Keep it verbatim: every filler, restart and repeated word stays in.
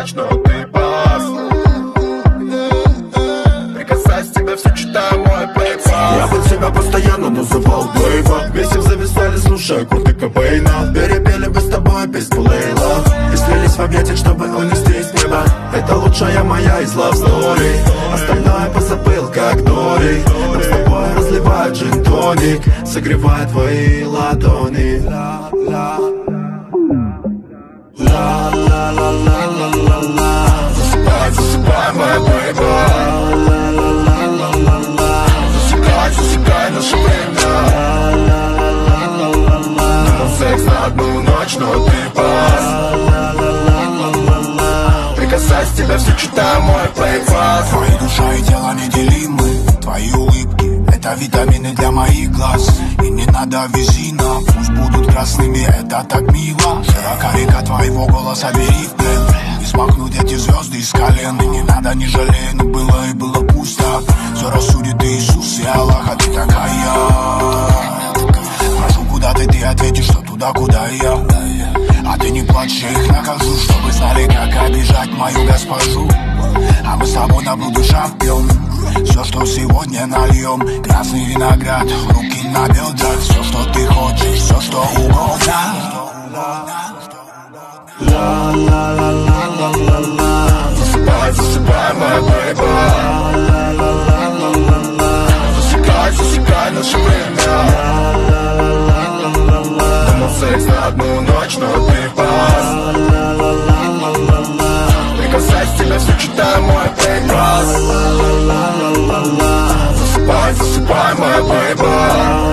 ночь, но ты пас. Прикасаясь к тебе, все читаю мой плейпас. Я бы тебя постоянно называл Бейба. Вместе зависали, слушая Курта Кобейна. Перепели бы с тобой песню Лейла и слились в объятиях, чтобы унести с неба. Это лучшая моя из love story. Остальное позабыл, как Дори. Мы с тобой разливают джин-тоник, согревая твои ладони. Ла-ла-ла-ла-ла-ла-ла. Засыпай, засыпай, моя бейба. Засекай, засекай наше время. Секс на одну ночь, но ты пас. Прикасаясь к тебе, все читаю мой плейпас. Твои душа и тело неделимы. Твои улыбки — это витамины для моих глаз. И не надо визина, пусть будут красными, это так мило. Широка река твоего голоса, бери в плен. И смахнуть эти звезды из колен. И не надо, не жалей, но было и было пусто. Все рассудит Иисус и Аллах, а ты такая. Прошу, куда ты, ты ответишь, что туда, куда и я. А ты не плачь, я их накажу, чтобы знали, как обижать мою госпожу. А мы с тобой на будущем пьем все, что сегодня нальем. Красный виноград, руки на бедрах. Все, что ты хочешь, все, что угодно. Ла-ла-ла-ла-ла-ла. Засыпай, засыпай, моя бейба. Засекай, засекай наше время. Думал секс на одну ночь, но ты пас. Прикасаясь к тебе, все читаю мой плейпас. Засыпай, засыпай, моя бейба.